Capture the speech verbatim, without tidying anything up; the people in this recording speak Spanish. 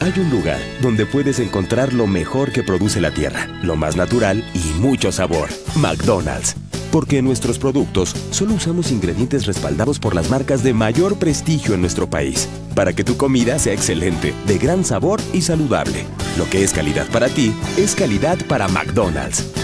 Hay un lugar donde puedes encontrar lo mejor que produce la tierra, lo más natural y mucho sabor. McDonald's. Porque en nuestros productos solo usamos ingredientes respaldados por las marcas de mayor prestigio en nuestro país, para que tu comida sea excelente, de gran sabor y saludable. Lo que es calidad para ti, es calidad para McDonald's.